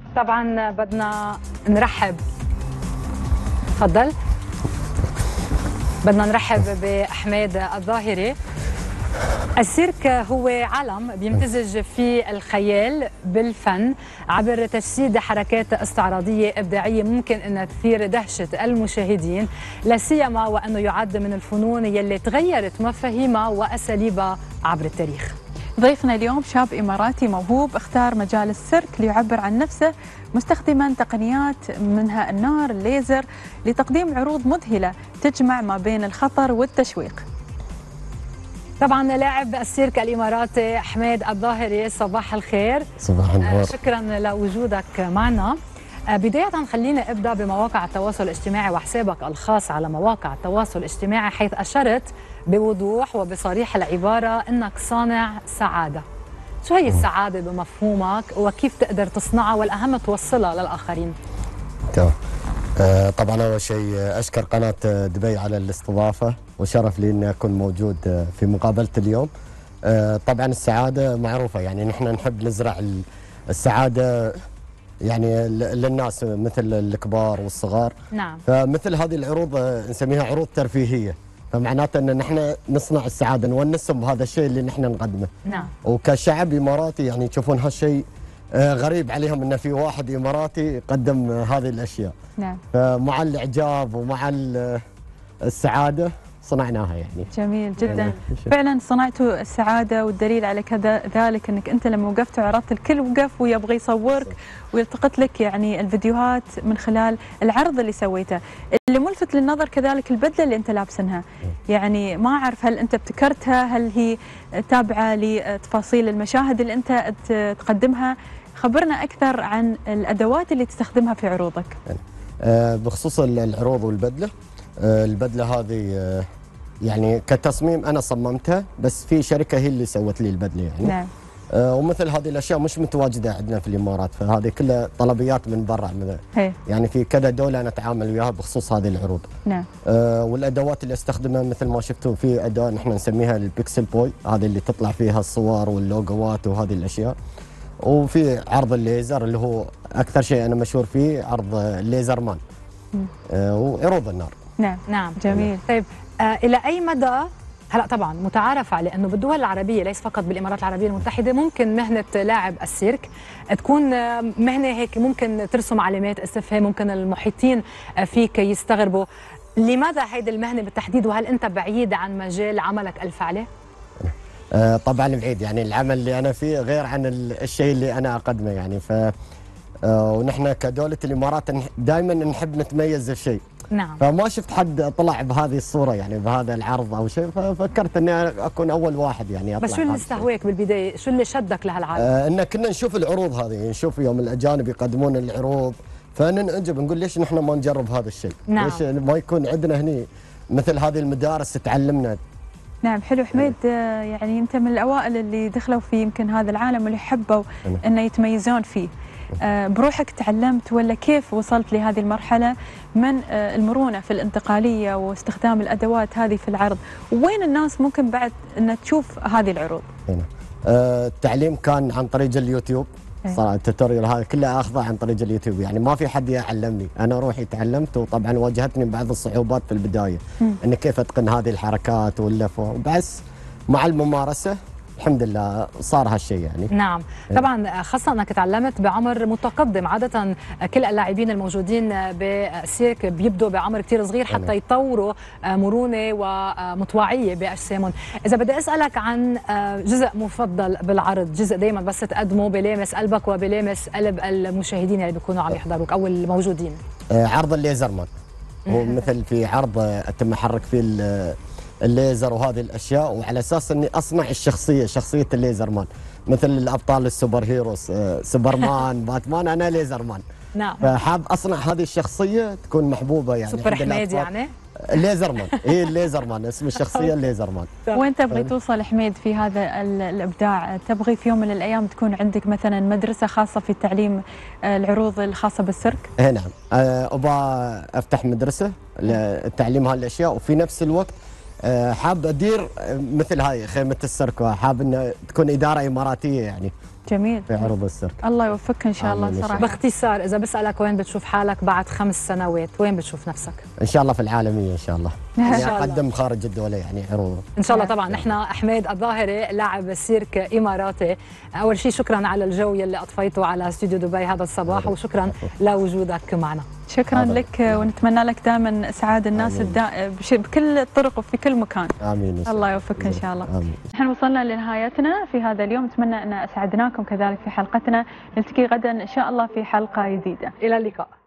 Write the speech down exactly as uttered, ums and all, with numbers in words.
طبعا بدنا نرحب، تفضل. بدنا نرحب بحماد الظاهري. السيرك هو عالم بيمتزج فيه الخيال بالفن عبر تجسيد حركات استعراضية إبداعية ممكن أن تثير دهشة المشاهدين، لا سيما وأنه يعد من الفنون يلي تغيرت مفاهيمها وأساليبها عبر التاريخ. ضيفنا اليوم شاب إماراتي موهوب اختار مجال السيرك ليعبر عن نفسه مستخدما تقنيات منها النار الليزر لتقديم عروض مذهلة تجمع ما بين الخطر والتشويق. طبعا لاعب السيرك الإماراتي حماد الظاهري، صباح الخير. صباح النور. شكرا لوجودك معنا. بداية خلينا ابدأ بمواقع التواصل الاجتماعي وحسابك الخاص على مواقع التواصل الاجتماعي، حيث أشرت بوضوح وبصريح العبارة أنك صانع سعادة. شو هي السعادة بمفهومك وكيف تقدر تصنعها والأهم توصلها للآخرين؟ تمام. آه طبعا أول شيء أشكر قناة دبي على الاستضافة، وشرف لي أني أكون موجود في مقابلة اليوم. آه طبعا السعادة معروفة، يعني نحن نحب نزرع السعادة يعني للناس مثل الكبار والصغار. نعم. فمثل هذه العروض نسميها عروض ترفيهية، فمعناته ان نحن نصنع السعاده، نونسهم بهذا الشيء اللي نحن نقدمه. نعم. وكشعب اماراتي يعني يشوفون هالشيء غريب عليهم ان في واحد اماراتي يقدم هذه الاشياء. نعم. فمع الاعجاب ومع السعاده صنعناها يعني. جميل جدا. فعلا صنعتوا السعاده، والدليل على كذا ذلك انك انت لما وقفت وعرضت الكل وقف ويبغى يصورك ويلتقط لك يعني الفيديوهات من خلال العرض اللي سويته. اللي ملفت للنظر كذلك البدله اللي انت لابسنها، يعني ما اعرف هل انت ابتكرتها، هل هي تابعه لتفاصيل المشاهد اللي انت تقدمها؟ خبرنا اكثر عن الادوات اللي تستخدمها في عروضك. بخصوص العروض والبدله، البدله هذه يعني كتصميم انا صممتها، بس في شركه هي اللي سوت لي البدله يعني. نعم. آه ومثل هذه الاشياء مش متواجده عندنا في الامارات، فهذه كلها طلبيات من برا، يعني في كذا دوله نتعامل وياها بخصوص هذه العروض. نعم. آه والادوات اللي استخدمها مثل ما شفتوا، في اداه نحن نسميها البيكسل بوي، هذه اللي تطلع فيها الصور واللوجوات وهذه الاشياء. وفي عرض الليزر اللي هو اكثر شيء انا مشهور فيه، عرض الليزر مان. آه وعروض النار. نعم. نعم. جميل. طيب آه الى اي مدى، هلا طبعا متعارف على انه بالدول العربيه ليس فقط بالامارات العربيه المتحده ممكن مهنه لاعب السيرك تكون مهنه هيك ممكن ترسم علامات استفهام، ممكن المحيطين فيك يستغربوا لماذا هيدي المهنه بالتحديد، وهل انت بعيد عن مجال عملك الفعلي؟ آه طبعا بعيد، يعني العمل اللي انا فيه غير عن الشيء اللي انا اقدمه يعني. ف آه ونحن كدوله الامارات دائما نحب نتميز بشيء. نعم. فما شفت حد طلع بهذه الصوره يعني بهذا العرض او شيء، ففكرت اني اكون اول واحد يعني اطلع. بس شو اللي استهواك بالبدايه؟ شو اللي شدك لهالعالم؟ آه ان كنا نشوف العروض هذه، نشوف يوم الاجانب يقدمون العروض فننعجب، نقول ليش نحن ما نجرب هذا الشيء؟ نعم. ليش ما يكون عندنا هني مثل هذه المدارس تعلمنا؟ نعم. حلو حميد. يعني انت من الاوائل اللي دخلوا في يمكن هذا العالم واللي حبوا انه يتميزون فيه. بروحك تعلمت ولا كيف وصلت لهذه المرحلة من المرونة في الانتقالية واستخدام الأدوات هذه في العرض؟ وين الناس ممكن بعد أن تشوف هذه العروض؟ هنا. أه التعليم كان عن طريق اليوتيوب. صراحة التوتوريال هذا كله أخذه عن طريق اليوتيوب، يعني ما في حد يعلمني، أنا روحي تعلمت. وطبعا واجهتني بعض الصعوبات في البداية، أن كيف أتقن هذه الحركات واللف، بس مع الممارسة الحمد لله صار هالشيء يعني. نعم. طبعا خاصة انك تعلمت بعمر متقدم، عادة كل اللاعبين الموجودين بالسيرك بيبدوا بعمر كثير صغير حتى يطوروا مرونة ومطوعية باجسامهم. إذا بدي اسألك عن جزء مفضل بالعرض، جزء دائما بس تقدمه بلامس قلبك وبلامس قلب المشاهدين اللي بيكونوا عم يحضروك او الموجودين. عرض الليزر مان هو مثل في عرض اتم احرك فيه الليزر وهذه الاشياء، وعلى اساس اني اصنع الشخصيه، شخصيه الليزر مان، مثل الابطال السوبر هيروز، سوبرمان، باتمان، انا ليزر مان. نعم. فحاب اصنع هذه الشخصيه تكون محبوبه يعني. سوبر حميد يعني؟ الليزر مان، هي الليزر مان اسم الشخصيه الليزر مان. وين تبغي توصل حميد في هذا الابداع؟ تبغي في يوم من الايام تكون عندك مثلا مدرسه خاصه في تعليم العروض الخاصه بالسيرك؟ اي نعم. ابغى افتح مدرسه لتعليم هالاشياء، وفي نفس الوقت حاب ادير مثل هاي خيمه السيرك، حاب انه تكون اداره اماراتيه يعني جميل في عروض السيرك. الله يوفقك ان شاء الله صراحه. باختصار اذا بسالك وين بتشوف حالك بعد خمس سنوات، وين بتشوف نفسك؟ ان شاء الله في العالميه ان شاء الله. يعني اقدم خارج الدوله يعني عروض ان شاء الله. طبعا نحن حميد الظاهري لاعب سيرك اماراتي، اول شيء شكرا على الجو يلي اطفيته على استوديو دبي هذا الصباح، وشكرا لوجودك معنا. شكرا لك، ونتمنى لك دائما اسعاد الناس الدا... بكل الطرق وفي كل مكان. امين. الله يوفقك ان شاء الله. امين. نحن وصلنا لنهايتنا في هذا اليوم، نتمنى ان اسعدناكم كذلك في حلقتنا. نلتقي غدا ان شاء الله في حلقه جديده. الى اللقاء.